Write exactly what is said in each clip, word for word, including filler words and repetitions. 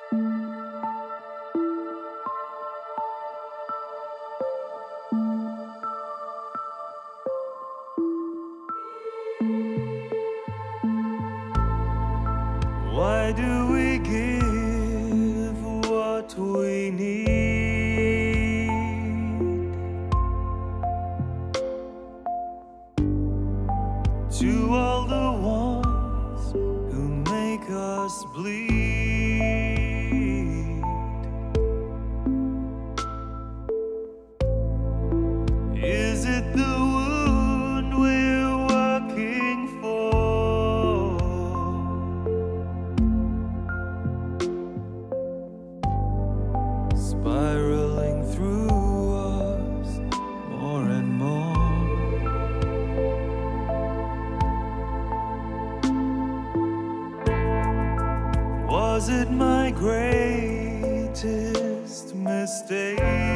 Why do we give what we need to all the ones who make us bleed? Is it the wound we're working for? Spiraling through us more and more. Was it my greatest mistake?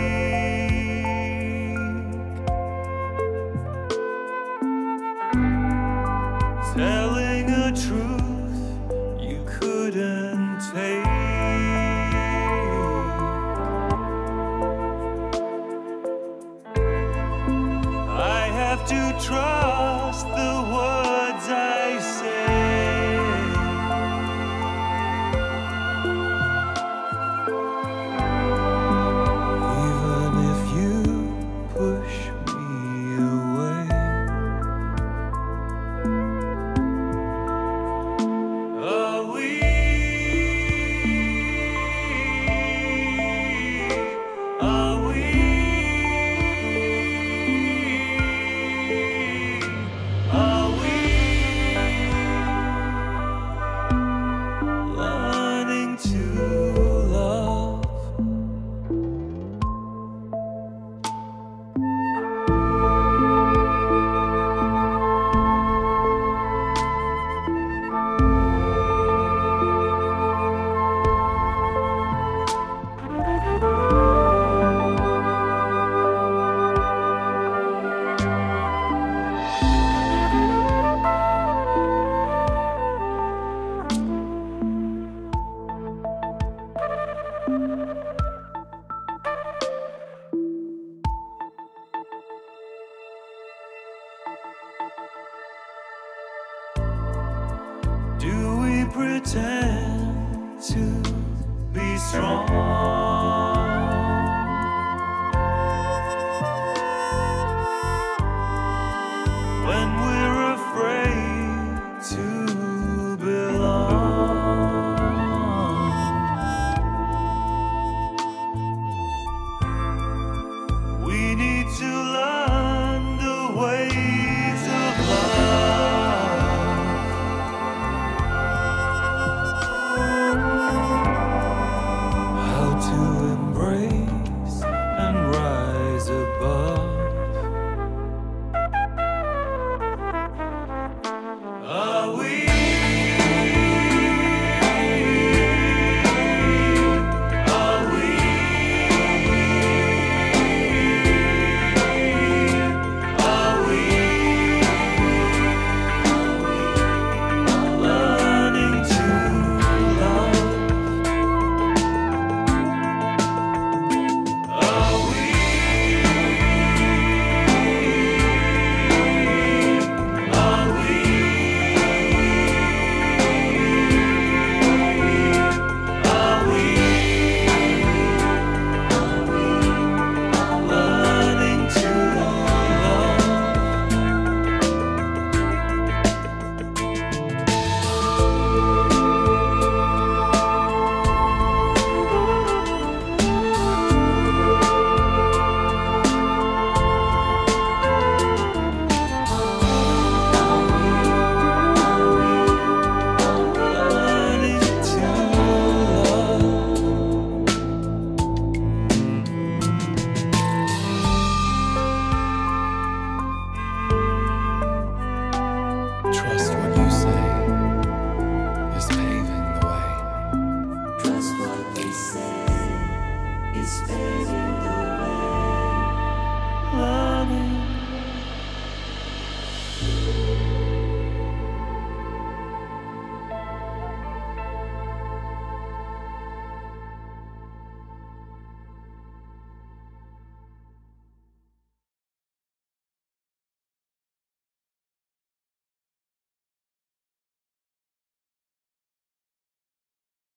Telling a truth you couldn't take. To trust the words I say, even if you push me away. Are we, are we pretend to be strong?